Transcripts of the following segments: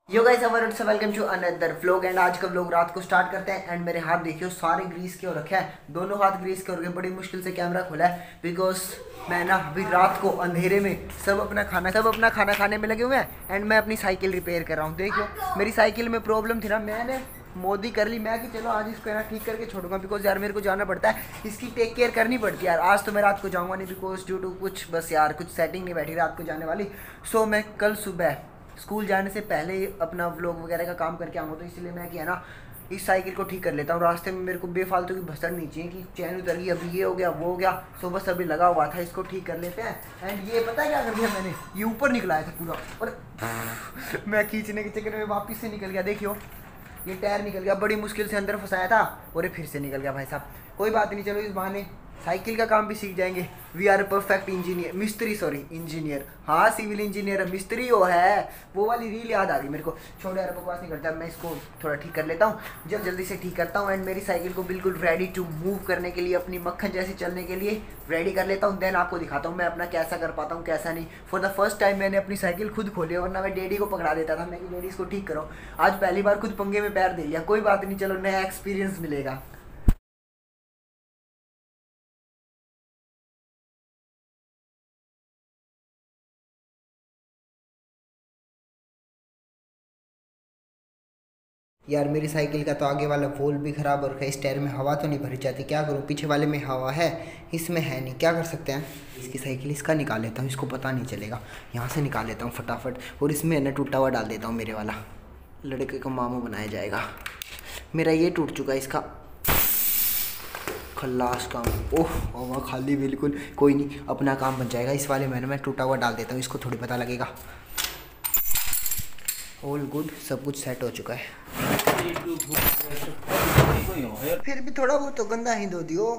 Yo guys welcome to another vlog. And आज का vlog रात को स्टार्ट करते हैं। एंड मेरे हाथ देखियो सारे ग्रीस के हो रखे हैं, दोनों हाथ ग्रीस के हो रखे। बड़ी मुश्किल से कैमरा खोला है बिकॉज मैं ना अभी रात को अंधेरे में सब अपना खाना खाने में लगे हुए हैं। एंड मैं अपनी साइकिल रिपेयर कर रहा हूँ। देखियो मेरी साइकिल में प्रॉब्लम थी ना, मैंने मोदी कर ली। मैं कि चलो आज इसको ना ठीक करके छोड़ूंगा बिकॉज यार मेरे को जाना पड़ता है, इसकी टेक केयर करनी पड़ती है यार। आज तो मैं रात को जाऊँगा नहीं बिकॉज ड्यू टू कुछ बस यार कुछ सेटिंग नहीं बैठी रात को जाने वाली। सो मैं कल सुबह स्कूल जाने से पहले ही अपना व्लॉग वगैरह का काम करके आऊँगा। तो इसलिए मैं क्या ना इस साइकिल को ठीक कर लेता हूँ। रास्ते में मेरे को बेफालतू की भसड़ नहीं चाहिए कि चैन उतर गई, अभी ये हो गया वो हो गया। सो बस अभी लगा हुआ था, इसको ठीक कर लेते हैं। एंड ये पता है क्या कर दिया मैंने, ये ऊपर निकलाया था पूरा और मैं खींचने के चक्कर में वापस से निकल गया। देखियो ये टायर निकल गया, बड़ी मुश्किल से अंदर फंसाया था और ये फिर से निकल गया। भाई साहब कोई बात नहीं, चलो इस बहाने साइकिल का काम भी सीख जाएंगे। वी आर परफेक्ट इंजीनियर, मिस्त्री सॉरी इंजीनियर, हाँ सिविल इंजीनियर मिस्त्री वो है। वो वाली रील याद आ गई मेरे को। छोड़ यार बकवास नहीं करता, मैं इसको थोड़ा ठीक कर लेता हूँ, जल्दी से ठीक करता हूँ। एंड मेरी साइकिल को बिल्कुल रेडी टू मूव करने के लिए, अपनी मक्खन जैसे चलने के लिए रेडी कर लेता हूँ। देन आपको दिखाता हूँ मैं अपना कैसा कर पाता हूँ कैसा नहीं। फॉर द फर्स्ट टाइम मैंने अपनी साइकिल खुद खोली, वरना मैं डैडी को पकड़ा देता था, मैं कि डैडी इसको ठीक करो। आज पहली बार खुद पंगे में पैर दे लिया। कोई बात नहीं, चलो नया एक्सपीरियंस मिलेगा। यार मेरी साइकिल का तो आगे वाला वोल भी ख़राब हो रखा है, इस टायर में हवा तो नहीं भरी जाती। क्या करूँ, पीछे वाले में हवा है इसमें है नहीं, क्या कर सकते हैं। इसकी साइकिल इसका निकाल लेता हूँ, इसको पता नहीं चलेगा। यहाँ से निकाल लेता हूँ फटाफट और इसमें ना टूटा हुआ डाल देता हूँ। मेरे वाला लड़के को मामू बनाया जाएगा। मेरा ये टूट चुका है, इसका खल्लास काम। ओह हवा खाली बिल्कुल, कोई नहीं अपना काम बन जाएगा। इस वाले में मैं टूटा हुआ डाल देता हूँ, इसको थोड़ी पता लगेगा। ऑल गुड, सब कुछ सेट हो चुका है। फिर भी थोड़ा बहुत तो गंदा ही धो दियो।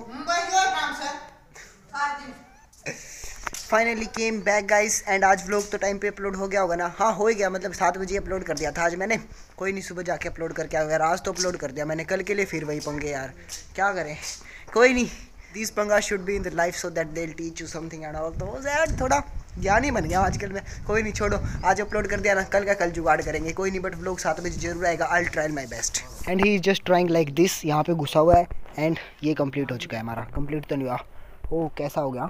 Finally came back guys. And आज व्लॉग तो टाइम पे अपलोड हो गया होगा ना। हाँ हो ही गया, मतलब 7 बजे अपलोड कर दिया था आज मैंने। कोई नहीं, सुबह जाके अपलोड करके आ गया। आज तो अपलोड कर दिया मैंने, कल के लिए फिर वही पंगे यार, क्या करें। कोई नहीं, दिस पंगा should be in the life so that they will teach you something and all. तो यार थोड़ा ज्ञान ही बन गया आजकल में। कोई नहीं छोड़ो, आज अपलोड कर दिया ना, कल का कल जुगाड़ करेंगे। कोई नहीं, बट व्लॉग 7 बजे जरूर आएगा। I will try my best. And he is just trying like this, यहाँ पे घुसा हुआ है। एंड ये कंप्लीट हो चुका है हमारा, कंप्लीट तो नहीं हुआ। ओह कैसा हो गया।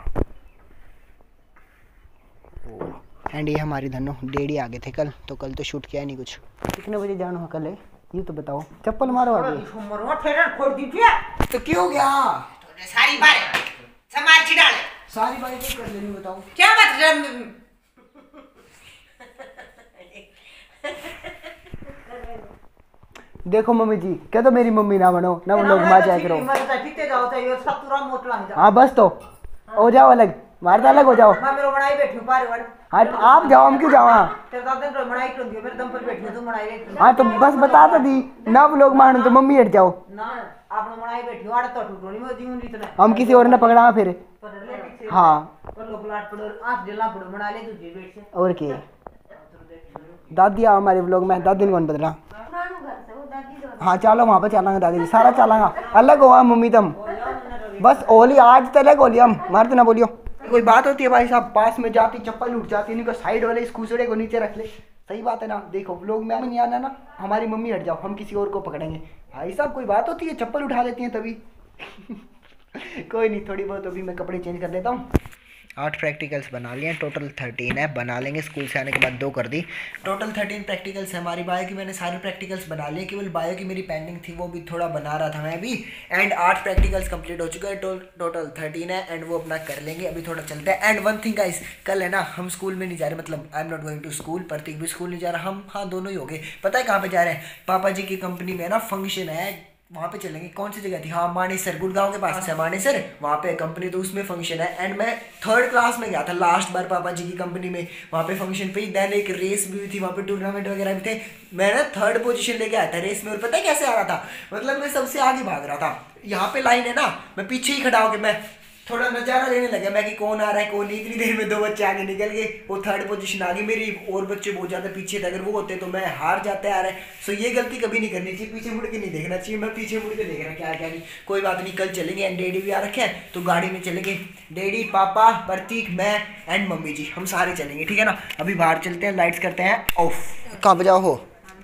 एंड ये हमारी धनो डेडी आ गए थे कल, तो कल तो शूट किया नहीं कुछ। कितने बजे जाना है कल है ये तो बताओ। चप्पल मारो आगे। तो क्यों गया, सारी बात समाज चिड़ाले सारी बातें क्यों कर लेनी बताओ। क्या बात है। देखो मम्मी जी, क्या तो मेरी मम्मी ना बनो ना, वो लोग मार जाया करो। हाँ बस तो हो जाओ अलग, मारता अलग हो जाओ। हाँ आप जाओ, हम क्यों जाओ। हाँ तो बस बता तो दी ना, वो लोग मानो तो मम्मी हट जाओ। हम किसी और ने पकड़ा फिर। हाँ और क्या, दादी आओ हमारे व्लॉग में। दादी ने कौन बदला। हाँ चलो वहाँ पे चलांगे दादी जी, सारा चलांगा। अलग हो मम्मी तुम, बस होली आज तो अलग होली, हम मारते ना बोलियो। कोई बात होती है भाई साहब, पास में जाती चप्पल उठ जाती, नहीं को साइड वाले इस खूसड़े को नीचे रख ले। सही बात है ना। देखो व्लॉग में नहीं आना ना, हमारी मम्मी हट जाओ, हम किसी और को पकड़ेंगे। भाई साहब कोई बात होती है, चप्पल उठा लेती हैं तभी। कोई नहीं, थोड़ी बहुत अभी मैं कपड़े चेंज कर देता हूँ। 8 प्रैक्टिकल्स बना लिए, टोटल 13 है। बना लेंगे, स्कूल से आने के बाद 2 कर दी। टोटल 13 प्रैक्टिकल्स है हमारी। बायो की मैंने सारे प्रैक्टिकल्स बना लिए, केवल बायो की मेरी पेंडिंग थी, वो भी थोड़ा बना रहा था मैं भी। एंड 8 प्रैक्टिकल्स कंप्लीट हो चुके हैं, टोटल 13 है। एंड वो अपना कर लेंगे, अभी थोड़ा चलते हैं। एंड वन थिंग गाइस, कल है ना हम स्कूल में नहीं जा रहे, मतलब I am not going to school. Prateek भी स्कूल नहीं जा रहा, हम हाँ दोनों ही हो गए। पता है कहाँ पे जा रहे हैं, पापा जी की कंपनी में ना फंक्शन है, वहाँ पे चलेंगे। कौन सी जगह थी, हाँ मानेसर, गुड़गांव के पास है मानेसर, वहाँ पे कंपनी, तो उसमें फंक्शन है। एंड मैं 3rd क्लास में गया था लास्ट बार पापा जी की कंपनी में, वहाँ पे फंक्शन पे। देन एक रेस भी हुई थी वहाँ पे, टूर्नामेंट वगैरह भी थे। मैं ना 3rd पोजीशन लेके आया था रेस में। और पता है कैसे आ रहा था, मतलब मैं सबसे आगे भाग रहा था। यहाँ पे लाइन है ना, मैं पीछे ही खड़ा होकर मैं थोड़ा नज़ारा लेने लगा मैं कि कौन आ रहा है कौन नहीं। इतनी देर में 2 बच्चे आगे निकल गए, वो 3rd पोजीशन आ गई मेरी, और बच्चे बहुत ज़्यादा पीछे थे। अगर वो होते तो मैं हार जाता आ रहा है। सो ये गलती कभी नहीं करनी चाहिए, पीछे मुड़ के नहीं देखना चाहिए। मैं पीछे मुड़ के देख रहा क्या क्या नहीं। कोई बात नहीं, कल चलेंगे। एंड डैडी भी आ रखे हैं, तो गाड़ी में चलेंगे। डैडी, पापा, प्रतीक, मैं एंड मम्मी जी, हम सारे चलेंगे, ठीक है ना। अभी बाहर चलते हैं, लाइट्स करते हैं ऑफ। कहाँ बजाओ हो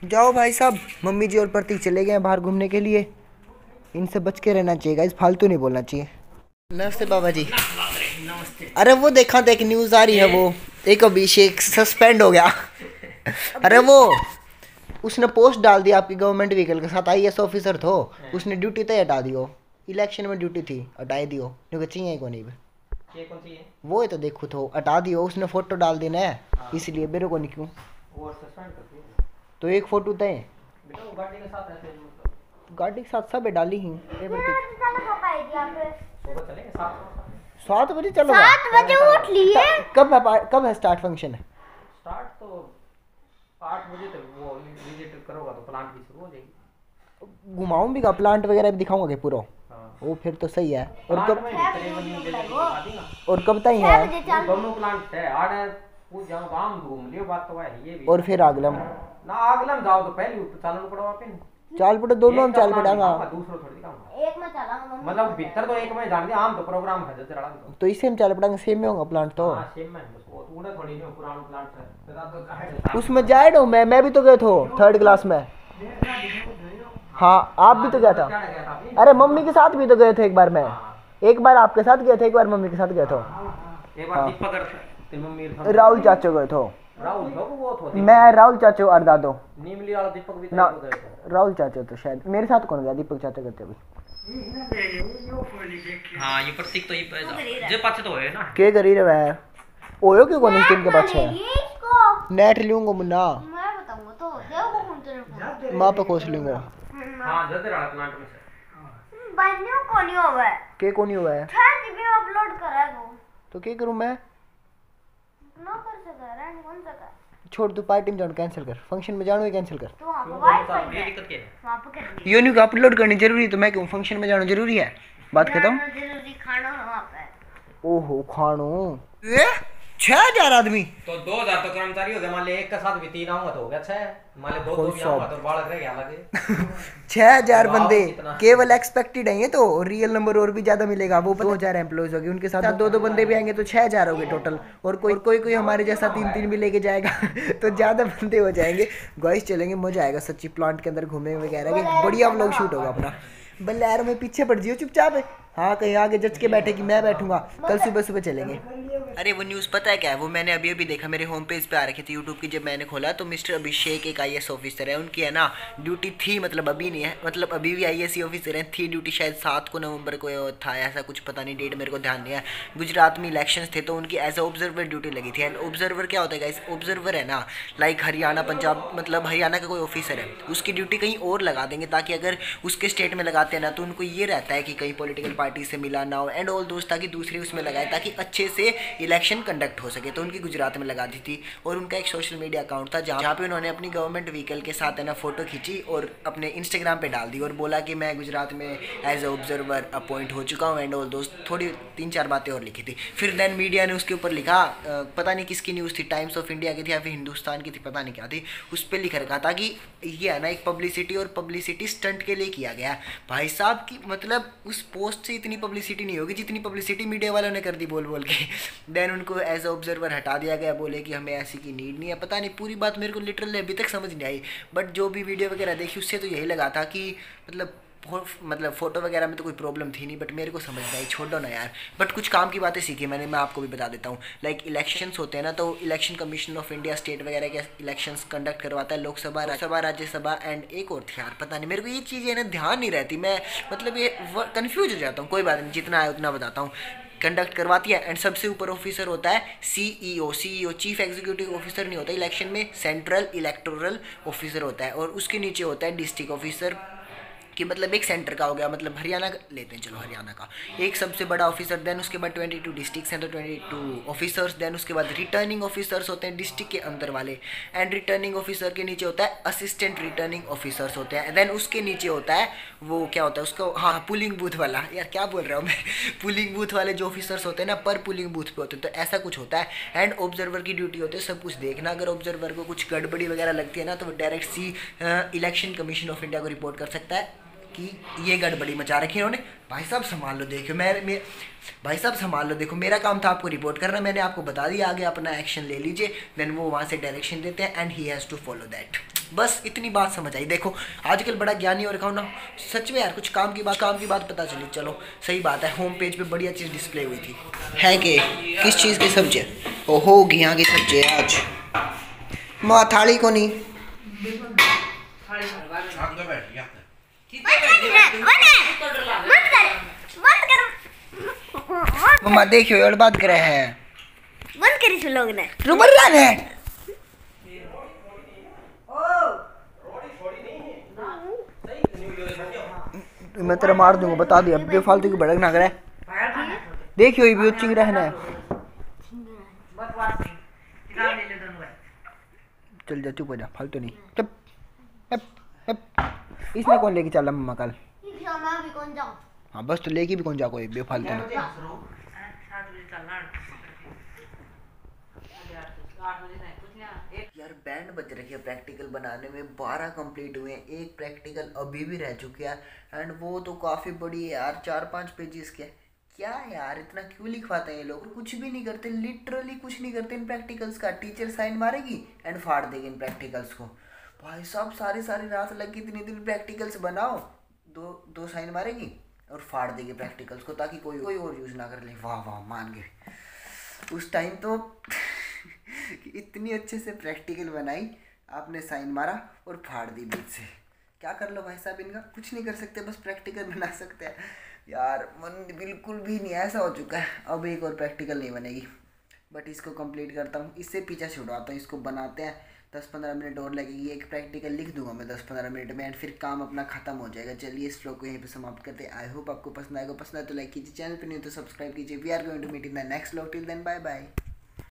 जाओ भाई साहब, मम्मी जी और प्रतीक चले गए हैं बाहर घूमने के लिए। इनसे बच के रहना चाहिए गाइस, फालतू नहीं बोलना चाहिए। नमस्ते बाबा जी। अरे वो देखा देख न्यूज़ आ रही है, वो एक अभिषेक सस्पेंड हो गया। अरे वो उसने पोस्ट डाल दिया आपकी गवर्नमेंट व्हीकल के साथ, IAS ऑफिसर थो, उसने ड्यूटी तय हटा दियो। इलेक्शन में ड्यूटी थी, हटाई दियो क्योंकि चाहिए को नहीं। ये कौन सी है? वो है तो देखो तो हटा दियो, उसने फोटो डाल देना है इसलिए मेरे को नहीं क्यों। वो सस्पेंड कर दिया तो एक फोटो तय बेटा, वो गाड़ी के साथ ऐसे मतलब गाड़ी के साथ सब डाली ही। सुबह चलेंगे 7 बजे चलो। 7 बजे उठ लिए। कब है स्टार्ट फंक्शन है? स्टार्ट तो 8 बजे तक, वो विजिट करोगा तो प्लांट की शुरू हो जाएगी। घुमाऊंगा प्लांट वगैरह भी दिखाऊंगा कि पूरा। हाँ। वो फिर तो सही है। और प्लांट कब में करीबन ये जगह दिखा दूंगा। और कब तक है? दोनों प्लांट है, आड़े वो जाओ काम घूम लियो, बात तो है ये भी। और फिर आगलम ना आगलम जाओ तो पहले चालन पड़ो आप चाल पड़े, दोनों हम चाल पड़ेगा। दूसरा थोड़ी दिखाऊंगा, एक में चलाऊंगा मतलब भीतर तो एक में जान दिया, आम तो प्रोग्राम है जरा तो इसे हम चाल पड़ेंगे, सेम में होगा प्लांट तो। हां सेम में बस, वो थोड़ा थोड़ी नहीं पुराना प्लांट है तो उसमें जाए हो मैं भी तो गया था 3rd क्लास में। हाँ आप भी तो गया था। अरे मम्मी के साथ भी तो गए थे एक बार मैं। एक बार आपके साथ गए थे, एक बार मम्मी के साथ गए थे। एक बार दीपक कर तेरी मम्मी राहुल चाचो गए थे। राहुल बाबू वो थो मैं राहुल चाचो और दादो। नीमली वाला दीपक भी ना तो गए थे। राहुल चाचो तो शायद मेरे साथ कौन गया, दीपक चाचा करते अभी। हां ये प्रतीक तो ये जे पाछे तो है ना के करी रे वह ओयो क्यों कोनी स्किन के पाछे ये इसको नेट लूंगा मुन्ना, मैं बताऊंगा तो देखो कौन तेरे को मां पे खोस लूंगा। हां जल्दी वाला प्लांट में से बन्यो कोनी होवे के कोनी हुआ है 6 जीबी अपलोड करा वो तो के करूं मैं? ना कर सका रैंड कौन सका छोड़ तू पार्टी में जाना कैंसिल कर, फंक्शन में जाना ही कैंसिल कर। तो वहां पे वाईफाई ये है दिक्कत क्या है? वहां पे कर यो नहीं अपलोड करनी जरूरी, तो मैं क्यों फंक्शन में जाना जरूरी है? बात खत्म। जरूरी खाना वहां पे ओहो खानो 6000 आदमी तो 2000 तो कर्मचारी हो गए, मान ले एक का साथ भी 3 आऊंगा तो हो गया 6, मान ले 2 भी आऊंगा तो बालक रह गया अलग। 6000 वाह, बंदे कितना। केवल एक्सपेक्टेड है, ये तो रियल नंबर और भी ज्यादा मिलेगा। वो 2000 एम्प्लॉयज हो गए, उनके साथ 2 बंदे भी आएंगे तो 6000 हो गए टोटल। और कोई हमारे जैसा 3 भी लेके जाएगा तो ज्यादा बंदे हो जाएंगे। गाइस चलेंगे, मजा आएगा सच्ची प्लांट के अंदर घूमने वगैरह के, बढ़िया व्लॉग शूट होगा अपना। बल्लेरो में पीछे पड़ जियो चुपचाप है। हाँ कहीं आगे जच के बैठे कि मैं बैठूंगा, कल सुबह चलेंगे। अरे वो न्यूज़ पता है क्या है, वो मैंने अभी देखा, मेरे होम पेज पे आ रखी थी यूट्यूब की। जब मैंने खोला तो मिस्टर अभिषेक एक IAS ऑफिसर है, उनकी है ना ड्यूटी थी, मतलब अभी नहीं है, मतलब अभी भी IAS ऑफिसर हैं, थी ड्यूटी शायद 7 नवंबर को था, ऐसा कुछ पता नहीं, डेट मेरे को ध्यान नहीं है। गुजरात में इलेक्शंस थे तो उनकी एज अ ऑब्जर्वर ड्यूटी लगी थी। एंड ऑब्जर्वर क्या होता है गाइस, ऑब्जर्वर है ना लाइक हरियाणा पंजाब, मतलब हरियाणा का कोई ऑफिसर है, उसकी ड्यूटी कहीं और लगा देंगे, ताकि अगर उसके स्टेट में लगाते हैं ना तो उनको ये रहता है कि कहीं पॉलिटिकल पार्टी से मिला ना हो एंड ऑल दोस्त, ताकि दूसरे उसमें लगाए ताकि अच्छे से इलेक्शन कंडक्ट हो सके। तो उनकी गुजरात में लगा दी थी। और उनका एक सोशल मीडिया अकाउंट था जहाँ पे उन्होंने अपनी गवर्नमेंट व्हीकल के साथ है ना फोटो खींची और अपने इंस्टाग्राम पे डाल दी और बोला कि मैं गुजरात में एज ए ऑब्जर्वर अपॉइंट हो चुका हूँ एंड ऑल दोस्त, थोड़ी 3-4 बातें और लिखी थी। फिर देन मीडिया ने उसके ऊपर लिखा, पता नहीं किसकी न्यूज़ थी, टाइम्स ऑफ इंडिया की थी या फिर हिंदुस्तान की थी, पता नहीं क्या थी, उस पर लिख रखा था कि ये है ना एक पब्लिसिटी और पब्लिसिटी स्टंट के लिए किया गया। भाई साहब की मतलब उस पोस्ट से इतनी पब्लिसिटी नहीं होगी जितनी पब्लिसिटी मीडिया वालों ने कर दी बोल के। देन उनको एज ए ऑब्जर्वर हटा दिया गया, बोले कि हमें ऐसी की नीड नहीं है। पता नहीं पूरी बात मेरे को लिटरली अभी तक समझ नहीं आई, बट जो भी वीडियो वगैरह देखी उससे तो यही लगा था कि मतलब फोटो वगैरह में तो कोई प्रॉब्लम थी नहीं, बट मेरे को समझ नहीं आई, छोड़ो ना यार। बट कुछ काम की बातें सीखी मैंने, मैं आपको भी बता देता हूँ। लाइक इलेक्शंस होते हैं ना, तो election commission of India state वगैरह के इलेक्शंस कंडक्ट करवाता है, लोकसभा राज्यसभा एंड एक और थी यार, पता नहीं, मेरे को ये चीज़ें ना ध्यान नहीं रहती, मैं मतलब ये कन्फ्यूज हो जाता हूँ। कोई बात नहीं, जितना आया उतना बताता हूँ। कंडक्ट करवाती है एंड सबसे ऊपर ऑफिसर होता है CEO चीफ एग्जीक्यूटिव ऑफिसर नहीं होता इलेक्शन में, सेंट्रल इलेक्टोरल ऑफिसर होता है। और उसके नीचे होता है डिस्ट्रिक्ट ऑफिसर, कि मतलब एक सेंटर का हो गया, मतलब हरियाणा लेते हैं, चलो हरियाणा का एक सबसे बड़ा ऑफिसर। देन उसके बाद 22 डिस्ट्रिक्ट्स हैं तो 22 ऑफिसर्स। देन उसके बाद रिटर्निंग ऑफिसर्स होते हैं डिस्ट्रिक्ट के अंदर वाले, एंड रिटर्निंग ऑफिसर के नीचे होता है असिस्टेंट रिटर्निंग ऑफिसर्स होते हैं। देन उसके नीचे होता है वो क्या होता है उसको, हाँ पुलिंग बूथ वाला, यार क्या बोल रहा हूँ मैं पुलिंग बूथ वाले जो ऑफिसर्स होते हैं ना, पर पुलिंग बूथ पे होते हैं, तो ऐसा कुछ होता है। एंड ऑब्जर्वर की ड्यूटी होती है सब कुछ देखना, अगर ऑब्जर्वर को कुछ गड़बड़ी वगैरह लगती है ना तो वो direct election commission of India को रिपोर्ट कर सकता है कि ये गड़बड़ी मचा रखी है उन्होंने। भाई साहब संभाल लो, देखो भाई साहब संभाल लो, देखो मेरा काम था आपको रिपोर्ट करना, मैंने आपको बता दिया, आगे अपना एक्शन ले लीजिए। देन वो वहाँ से डायरेक्शन देते हैं and he has to follow that. बस इतनी बात समझ आई। देखो आजकल बड़ा ज्ञानी और ना सच में यार, कुछ काम की बात पता चली। चलो सही बात है, होम पेज पे बढ़िया चीज़ डिस्प्ले हुई थी। है कि किस चीज़ की सब्जी है? ओहो घिया की सब्जी है आज। माँ थाली को नहीं मम्मा देखियो और बात करे हैं बंद करी से लोग ने रुमर्रा ने मैं तेरा मार दूंगा, बता दिया। बेफालतू की भड़क ना करे। देखियो ये भी चिंग रहना है। चल जा चुप हो जा, फालतू नहीं। चुप इसने कौन लेके चला मम्मा कल? मैं भी कौन जाऊं? हाँ बस तो लेके भी कौन जा, कोई बेफालतू नहीं। यार बैंड बज रही है प्रैक्टिकल बनाने में। 12 कंप्लीट हुए हैं, एक प्रैक्टिकल अभी भी रह चुकी है एंड वो तो काफ़ी बड़ी है यार, 4-5 पेजेस के। क्या यार इतना क्यों लिखवाते हैं ये लोग? कुछ भी नहीं करते, लिटरली कुछ नहीं करते इन प्रैक्टिकल्स का। टीचर साइन मारेगी एंड फाड़ देगी इन प्रैक्टिकल्स को। भाई साहब सारी रात लगी, इतनी दिन प्रैक्टिकल्स बनाओ, दो साइन मारेगी और फाड़ देगी प्रैक्टिकल्स को, ताकि कोई और यूज़ ना कर ले। वाह वाह मान गए। उस टाइम तो इतनी अच्छे से प्रैक्टिकल बनाई, आपने साइन मारा और फाड़ दी बीच से। क्या कर लो भाई साहब इनका? कुछ नहीं कर सकते, बस प्रैक्टिकल बना सकते हैं यार। मन बिल्कुल भी नहीं ऐसा हो चुका है। अब एक और प्रैक्टिकल नहीं बनेगी, बट इसको कंप्लीट करता हूँ, इससे पीछा छुड़वाता हूँ। इसको बनाते हैं, 10-15 मिनट और लगेगी। एक प्रैक्टिकल लिख दूंगा मैं 10-15 मिनट में एंड फिर काम अपना खत्म हो जाएगा। चलिए इस व्लॉग को यहीं पे समाप्त करते हैं। आई होप आपको पसंद आएगा। पसंद आए तो लाइक कीजिए, चैनल पर नहीं हो तो सब्सक्राइब कीजिए। We are going to meet in the next vlog. Till then bye bye.